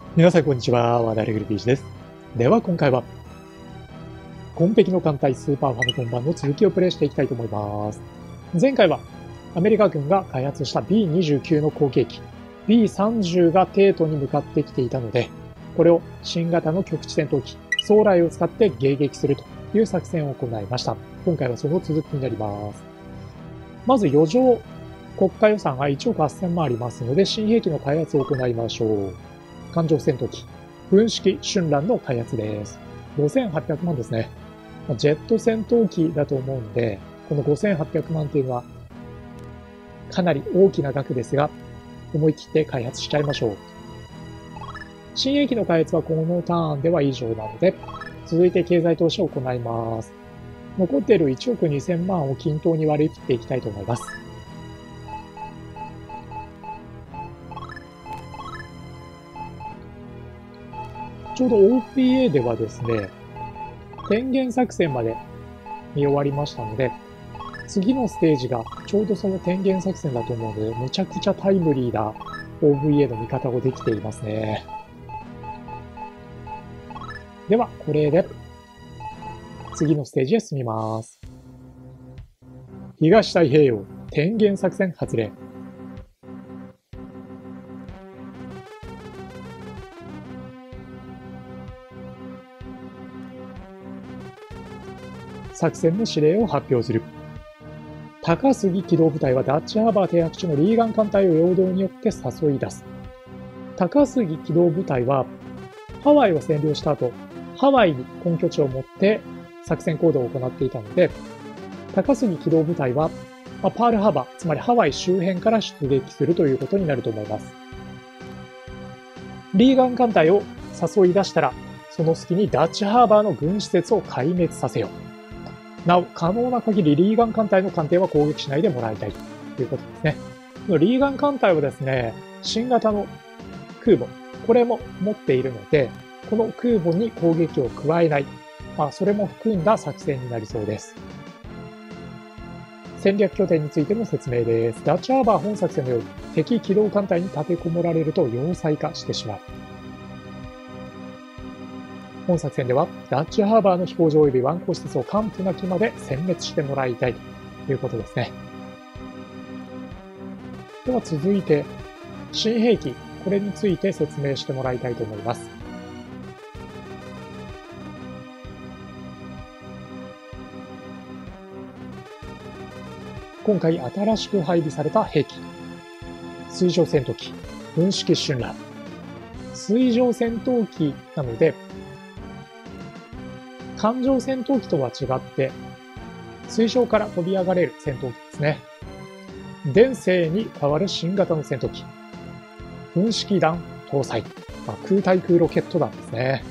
皆さんこんにちは、和田レグルピーチです。では今回は、紺碧の艦隊スーパーファミコン版の続きをプレイしていきたいと思います。前回は、アメリカ軍が開発した B29 の後継機、B30 が帝都に向かってきていたので、これを新型の局地戦闘機、ソーライを使って迎撃するという作戦を行いました。今回はその続きになります。まず余剰国家予算が1億8000万ありますので、新兵器の開発を行いましょう。艦上戦闘機、軍式春蘭の開発です。5800万ですね。ジェット戦闘機だと思うんで、この5800万っていうのはかなり大きな額ですが、思い切って開発しちゃいましょう。新兵器の開発はこのターンでは以上なので、続いて経済投資を行います。残っている1億2000万を均等に割り振っていきたいと思います。ちょうど OPA ではですね、天元作戦まで見終わりましたので、次のステージがちょうどその天元作戦だと思うので、むちゃくちゃタイムリーな OVA の見方をできていますね。では、これで次のステージへ進みます。東太平洋天元作戦発令。作戦の指令を発表する。高杉機動部隊はダッチハーバー停泊地のリーガン艦隊を陽動によって誘い出す。高杉機動部隊はハワイを占領した後、ハワイに根拠地を持って作戦行動を行っていたので、高杉機動部隊はパールハーバー、つまりハワイ周辺から出撃するということになると思います。リーガン艦隊を誘い出したら、その隙にダッチハーバーの軍施設を壊滅させよう。なお、可能な限りリーガン艦隊の艦艇は攻撃しないでもらいたいということですね。リーガン艦隊はですね、新型の空母、これも持っているので、この空母に攻撃を加えない、それも含んだ作戦になりそうです。戦略拠点についての説明です。ダッチハーバー本作戦のように敵機動艦隊に立てこもられると要塞化してしまう。本作戦ではダッチハーバーの飛行場及び湾口施設を完膚なきまで殲滅してもらいたいということですね。では続いて新兵器、これについて説明してもらいたいと思います。今回新しく配備された兵器、水上戦闘機軍式春蘭。水上戦闘機なので艦上戦闘機とは違って、水上から飛び上がれる戦闘機ですね。電星に代わる新型の戦闘機。噴式弾搭載。空対空ロケット弾ですね。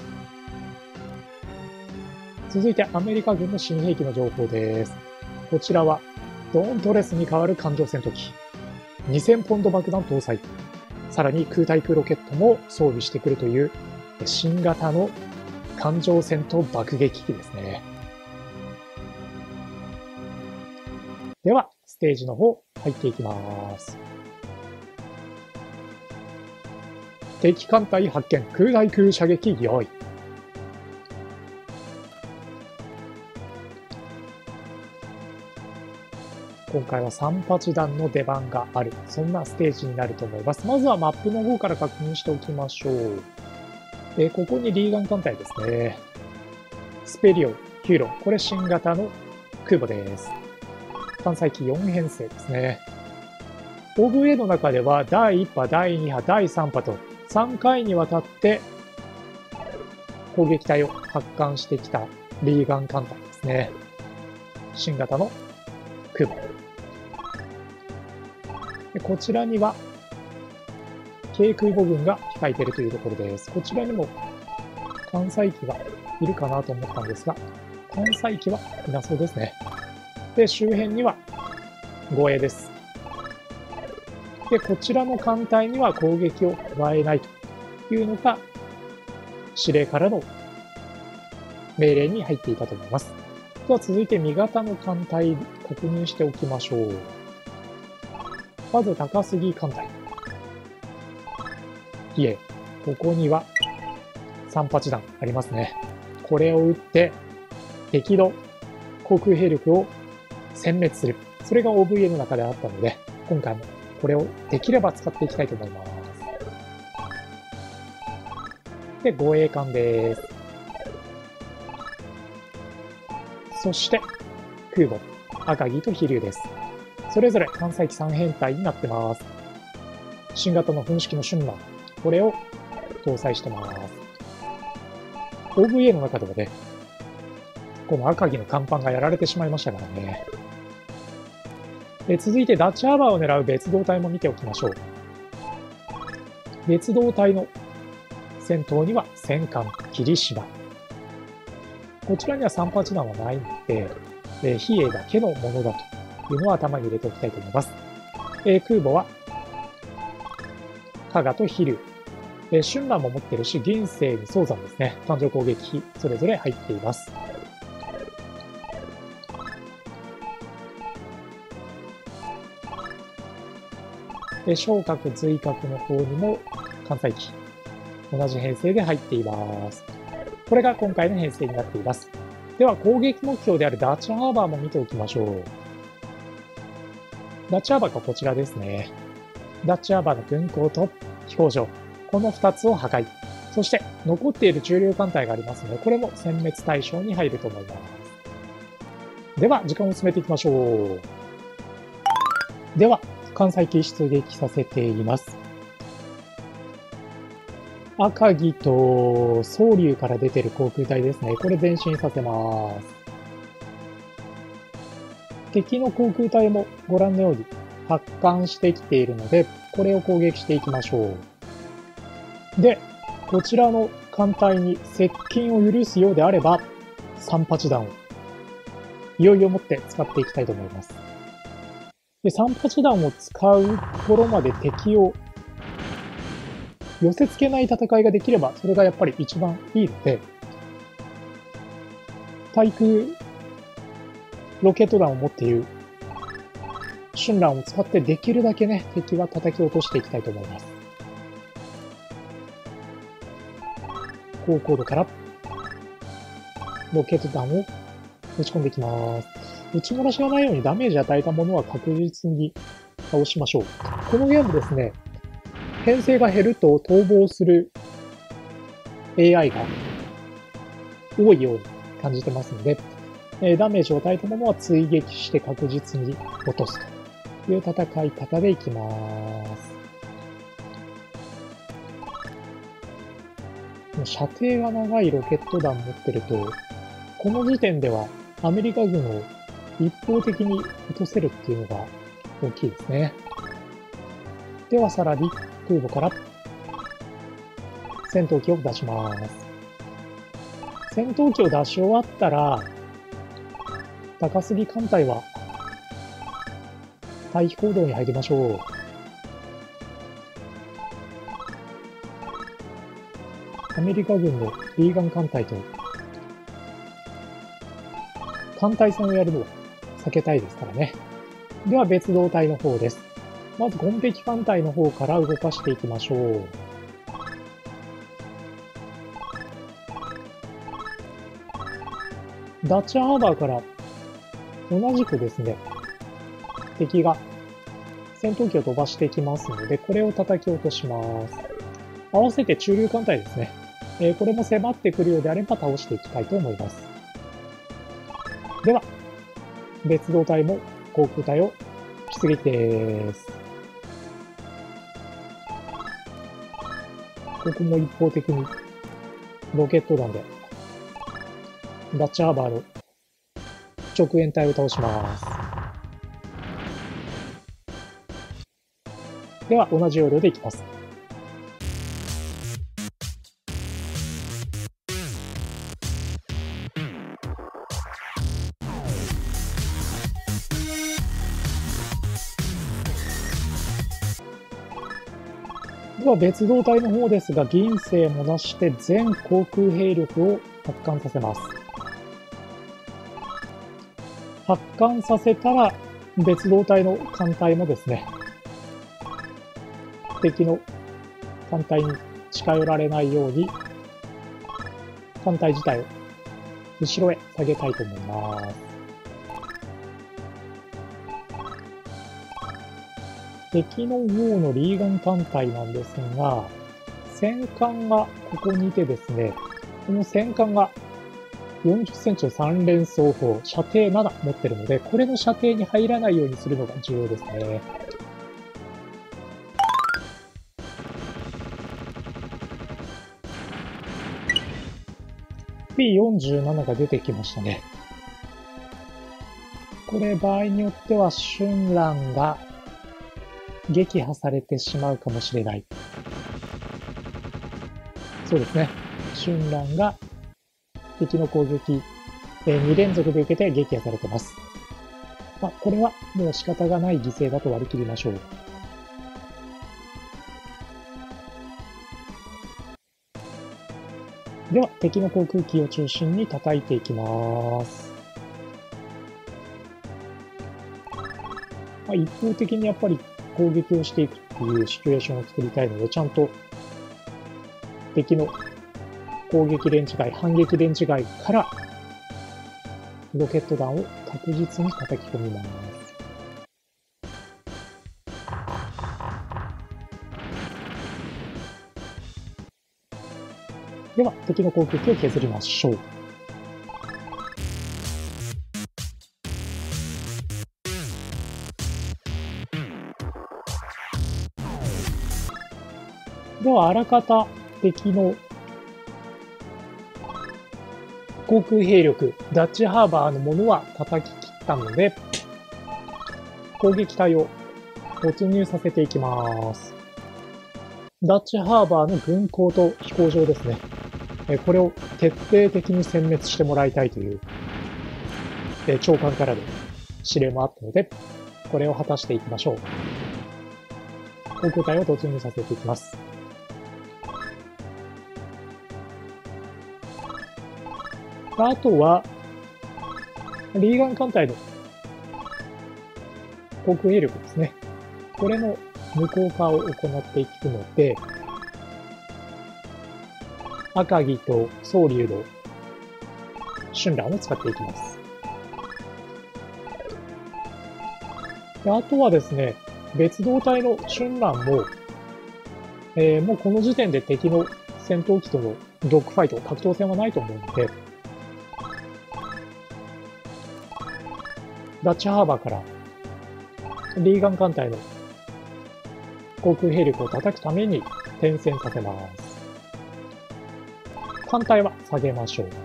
続いてアメリカ軍の新兵器の情報です。こちらは、ドーントレスに代わる艦上戦闘機。2000ポンド爆弾搭載。さらに空対空ロケットも装備してくるという、新型の艦上戦闘爆撃機ですね。では、ステージの方、入っていきます。敵艦隊発見、空対空射撃用意。今回は3発弾の出番がある、そんなステージになると思います。まずはマップの方から確認しておきましょう。ここにリーガン艦隊ですね。スペリオ、ヒューロン、これ新型の空母です。艦載機4編成ですね。OVA の中では第1波、第2波、第3波と3回にわたって攻撃隊を発艦してきたリーガン艦隊ですね。新型の空母。こちらには軽空母軍が控えているというところです。こちらにも艦載機がいるかなと思ったんですが、艦載機はいなそうですね。で、周辺には護衛です。で、こちらの艦隊には攻撃を加えないというのが司令からの命令に入っていたと思います。では続いて味方の艦隊確認しておきましょう。まず高杉艦隊。いえ、 ここには3発弾ありますね。これを撃って敵の航空兵力を殲滅する。それが OVA の中であったので、今回もこれをできれば使っていきたいと思います。で、護衛艦です。そして、空母、赤城と飛龍です。それぞれ艦載機3編隊になってます。新型の噴式の春蘭、これを搭載してます。OVA の中ではね、この赤城の甲板がやられてしまいましたからね。続いてダッチハーバーを狙う別動隊も見ておきましょう。別動隊の先頭には戦艦霧島。こちらには3発弾はないので、比叡だけのものだというのを頭に入れておきたいと思います。空母は加賀と飛龍。春蘭も持ってるし、銀星に早山ですね。艦上攻撃機、それぞれ入っています。昇格、随格の方にも艦載機、同じ編成で入っています。これが今回の編成になっています。では、攻撃目標であるダッチハーバーも見ておきましょう。ダッチハーバーがこちらですね。ダッチハーバーの軍港と飛行場、この2つを破壊。そして、残っている駐留艦隊がありますので、これも殲滅対象に入ると思います。では、時間を進めていきましょう。では、艦載機出撃させています。赤城と蒼龍から出ている航空隊ですね。これ前進させます。敵の航空隊もご覧のように発艦してきているので、これを攻撃していきましょう。で、こちらの艦隊に接近を許すようであれば、3発弾をいよいよもって使っていきたいと思います。で、3発弾を使うところまで敵を寄せ付けない戦いができれば、それがやっぱり一番いいので、対空ロケット弾を持っている春蘭を使ってできるだけね、敵は叩き落としていきたいと思います。高高度からロケット弾を打ち込んでいきます。打ち漏らしがないようにダメージ与えたものは確実に倒しましょう。このゲームですね、編成が減ると逃亡する AI が多いように感じてますので、ダメージを与えたものは追撃して確実に落とすという戦い方でいきます。射程が長いロケット弾持ってると、この時点ではアメリカ軍を一方的に落とせるっていうのが大きいですね。ではさらに空母から戦闘機を出します。戦闘機を出し終わったら、高杉艦隊は退避行動に入りましょう。アメリカ軍のリーガン艦隊と艦隊戦をやるのは避けたいですからね。では別動隊の方です。まず紺碧艦隊の方から動かしていきましょう。ダッチハーバーから同じくですね、敵が戦闘機を飛ばしていきますので、これを叩き落とします。合わせて駐留艦隊ですね。これも迫ってくるようであれば倒していきたいと思います。では、別動隊も航空隊を出撃です。ここも一方的にロケット弾でダッチハーバーの直縁隊を倒します。では同じ要領でいきます。では別動隊の方ですが、銀星もなして全航空兵力を発艦させます。発艦させたら別動隊の艦隊もですね、敵の艦隊に近寄られないように、艦隊自体を後ろへ下げたいと思います。敵の王のリーガン艦隊なんですが、戦艦がここにいてですね、この戦艦が40センチの3連装砲、射程7持ってるので、これの射程に入らないようにするのが重要ですね。B47 が出てきましたね。これ場合によっては春蘭が撃破されてしまうかもしれない。そうですね。春蘭が敵の攻撃、2連続で受けて撃破されてます。まあ、これはもう仕方がない犠牲だと割り切りましょう。では、敵の航空機を中心に叩いていきます。まあ、一方的にやっぱり攻撃をしていくっていうシチュエーションを作りたいので、ちゃんと敵の攻撃レンジ外、反撃レンジ外からロケット弾を確実に叩き込みます。では、敵の攻撃を削りましょう。では、あらかた敵の航空兵力、ダッチハーバーのものは叩き切ったので、攻撃隊を突入させていきます。ダッチハーバーの軍港と飛行場ですね。これを徹底的に殲滅してもらいたいという、長官からの指令もあったので、これを果たしていきましょう。航空隊を突入させていきます。あとは、リーガン艦隊の航空兵力ですね。これの無効化を行っていくので、赤城と蒼龍の春蘭を使っていきます。であとはですね、別動隊の春蘭も、もうこの時点で敵の戦闘機とのドッグファイト、格闘戦はないと思うので、ダッチハーバーからリーガン艦隊の航空兵力を叩くために転戦させます。艦隊は下げましょう。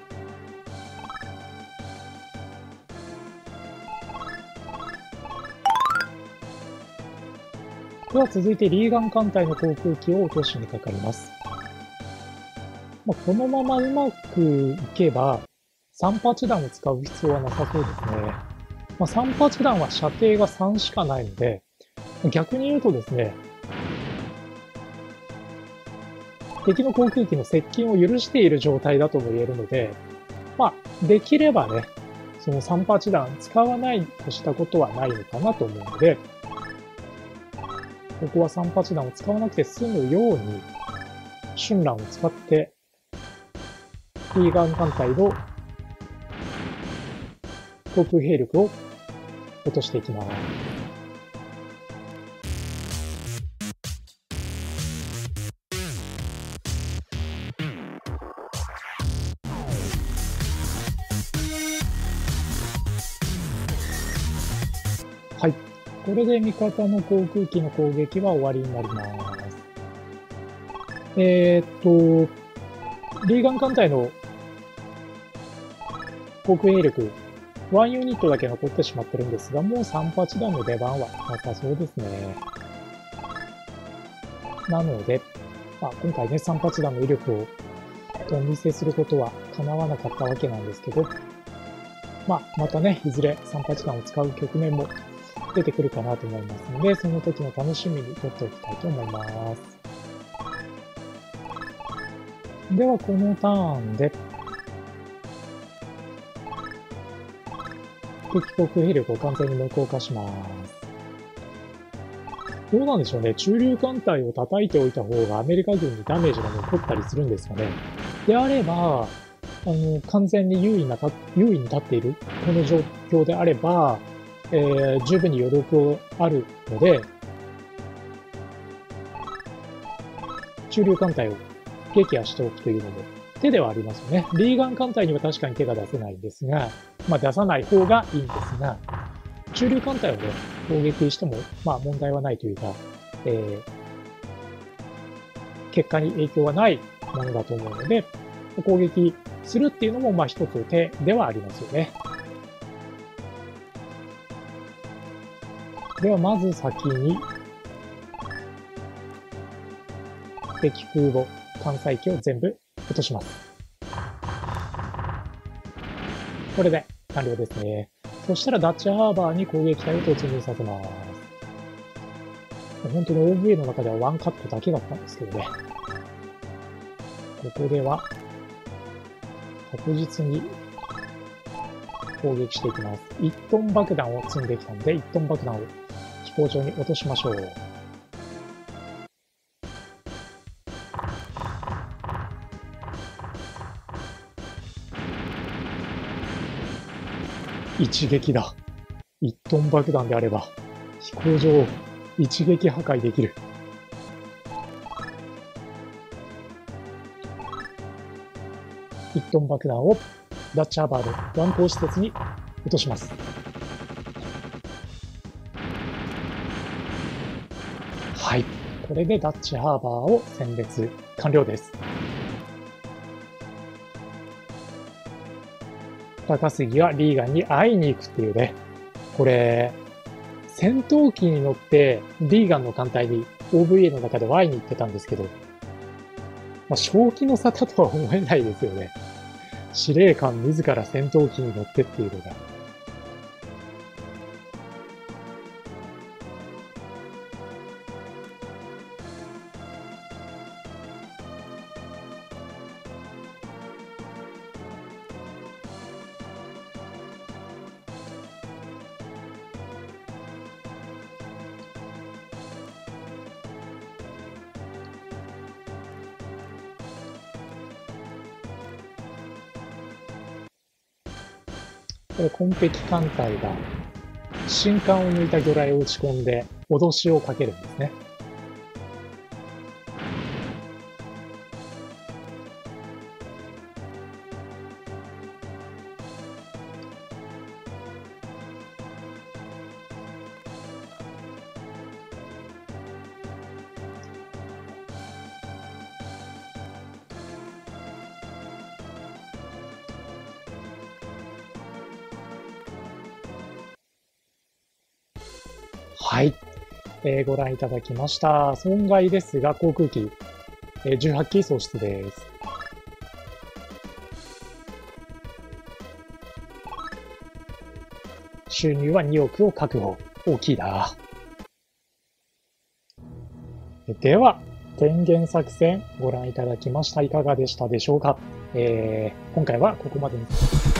では続いてリーガン艦隊の航空機を落としにかかります。このままうまくいけば、38弾を使う必要はなさそうですね。38弾は射程が3しかないので、逆に言うとですね、敵の航空機の接近を許している状態だとも言えるので、できればね、その38弾使わないとしたことはないのかなと思うので、ここは38弾を使わなくて済むように、春蘭を使って、リーガン艦隊の航空兵力を落としていきます。はい。これで味方の航空機の攻撃は終わりになります。リーガン艦隊の航空兵力、1ユニットだけ残ってしまってるんですが、もう38弾の出番はなさそうですね。なので、今回ね、38弾の威力をお見せすることは叶わなかったわけなんですけど、またね、いずれ38弾を使う局面も出てくるかなと思いますので、その時の楽しみにとっておきたいと思います。では、このターンで、敵航空兵力を完全に無効化します。 どうなんでしょうね。中流艦隊を叩いておいた方がアメリカ軍にダメージが残ったりするんですかね。であれば、完全に優位に立っている、この状況であれば、十分に余力あるので、中流艦隊を撃破しておくというのも手ではありますよね。リーガン艦隊には確かに手が出せないんですが、まあ出さない方がいいんですが、中流艦隊をね、攻撃しても、まあ問題はないというか、結果に影響はないものだと思うので、攻撃するっていうのも、まあ一つ手ではありますよね。ではまず先に、敵空母、艦載機を全部落とします。これで完了ですね。そしたらダッチハーバーに攻撃隊を突入させます。本当に OVA の中ではワンカットだけだったんですけどね。ここでは確実に攻撃していきます。1トン爆弾を積んできたので、1トン爆弾を飛行場に落としましょう。一撃だ。1トン爆弾であれば、飛行場を一撃破壊できる。1トン爆弾をダッチハーバーの弾頭施設に落とします。はい。これでダッチハーバーを選別完了です。高杉はリーガンに会いに行くっていうね。これ、戦闘機に乗ってリーガンの艦隊に OVA の中で会いに行ってたんですけど、まあ、正気の沙汰とは思えないですよね。司令官自ら戦闘機に乗ってっていうのが。これ、紺碧艦隊が新艦を抜いた魚雷を撃ち込んで脅しをかけるんですね。はい。ご覧いただきました。損害ですが、航空機、18機喪失です。収入は2億を確保。大きいな。では、天元作戦ご覧いただきました。いかがでしたでしょうか。今回はここまでに。